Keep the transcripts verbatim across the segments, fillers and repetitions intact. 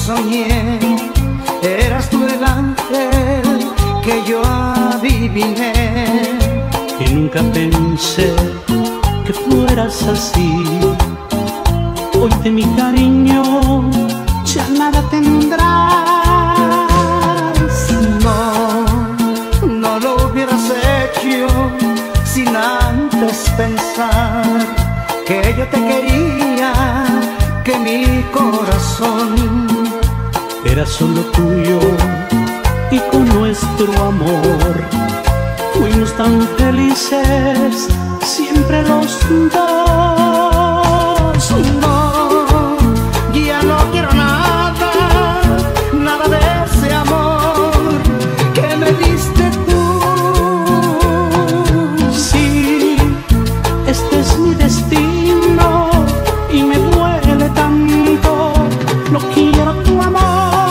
soñé, eras tú el ángel que yo adiviné. Y nunca pensé que fueras así. Hoy de mi cariño ya nada tendrás. No, no lo hubieras hecho sin antes pensar que yo te quería, que mi corazón era solo tuyo y con nuestro amor fuimos tan felices siempre los dos. No, ya no quiero nada, nada de ese amor que me diste tú. Sí, este es mi destino y me duele tanto, no quiero tu amor.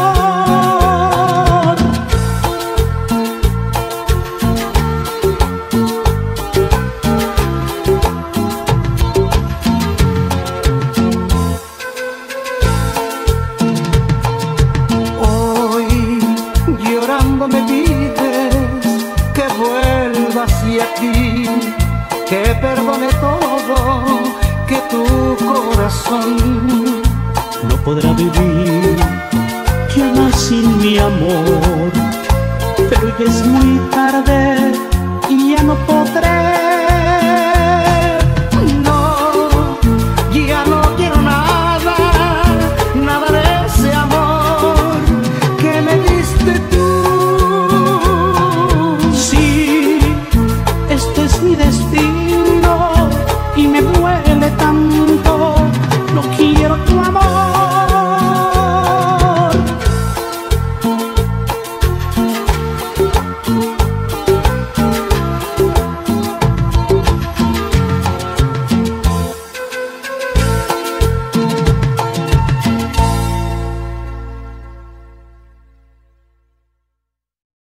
Llorando me pides que vuelva hacia ti, que perdone todo, que tu corazón No podrá vivir ya más sin mi amor, pero ya es muy tarde y ya no podré.